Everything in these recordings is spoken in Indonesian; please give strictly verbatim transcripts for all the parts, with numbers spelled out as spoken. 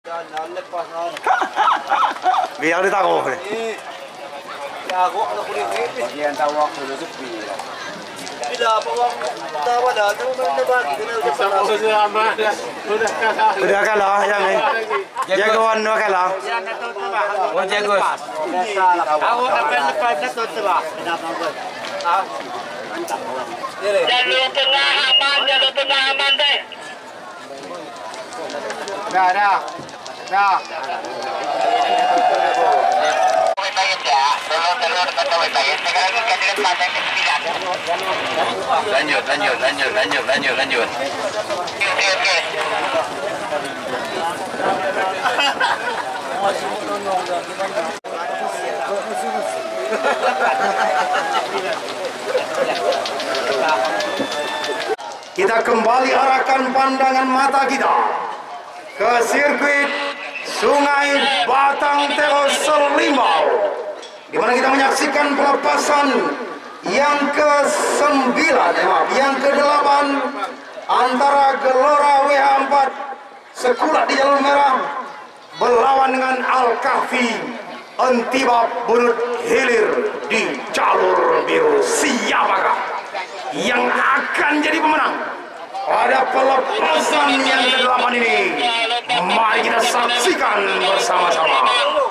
Biar ditaruh. Bagian tahu waktu itu sepi. Tidak apa uang tawa dah, cuma mana bagi kena Udah Udah kalah yang ini. Jagoan dua kalah. Oh jago. Aku akan lepas satu sebab. Jalur tengah aman, jalur tengah aman deh. Dah dah. Dah. Lanjut, lanjut, lanjut, lanjut, lanjut, lanjut. Oke, oke. Kita kembali arahkan pandangan mata kita ke sirkuit Sungai Batang Teros Selimbau, di mana kita menyaksikan pelepasan yang ke sembilan, yang ke delapan antara Gelora W H empat Sekulat di jalur merah berlawan dengan Al-Kahfi Antibab Bunut Hilir di jalur biru. Siapakah yang akan jadi pemenang pada pelepasan yang ke delapan ini? Mari kita saksikan bersama-sama.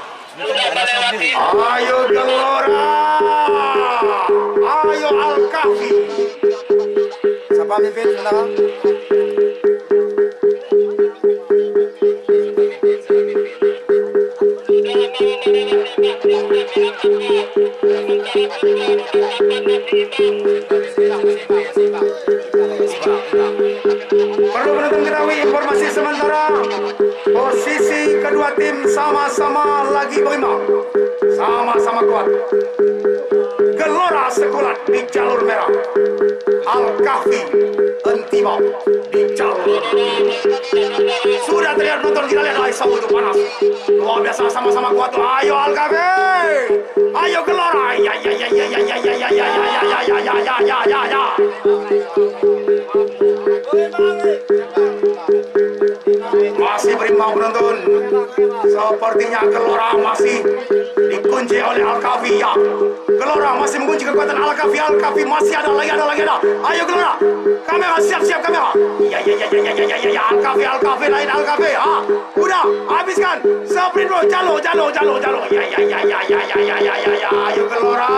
Ayo Gelora, ayo Al-Kahfi. Siapa mimpin sebentar? Perlu penonton ketahui informasi sementara, posisi kedua tim sama-sama lagi berimbang, sama-sama kuat. Gelora Sekulat di jalur merah, Al-Kahfi Antibab di jalur. Sudah terlihat nonton, kita lihat lagi sawu itu panas. Luar biasa, sama-sama kuat. Ayo Al-Kahfi, ayo Gelora. Ya ya ya ya ya ya ya ya ya ya ya ya ya ya ya ya. Masih berimbang penonton. Sepertinya Gelora masih dikunci oleh Al-Kahfi. Ya, Gelora masih mengunci kekuatan Al-Kahfi. Al-Kahfi masih ada lagi, ada lagi, ada. Ayo Gelora, kamera siap-siap kamera. Ya ya ya ya ya ya ya ya. Al-Kahfi, Al-Kahfi lain Al-Kahfi. Ah, udah habiskan. Sprint bro, jalo, jalo, jalo, jalo. Ya ya ya ya ya ya ya ya ya ya. Ayo Gelora.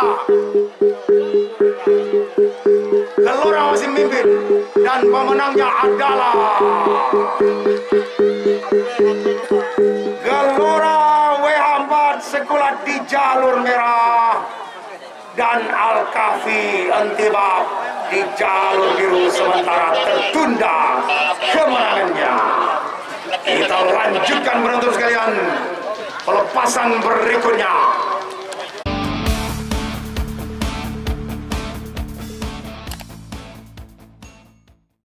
Gelora masih memimpin dan pemenangnya adalah Gelora W H empat Sekulat di jalur merah dan Al-Kahfi Antibab di jalur biru sementara tertunda kemenangannya. Kita lanjutkan penonton sekalian pelepasan berikutnya.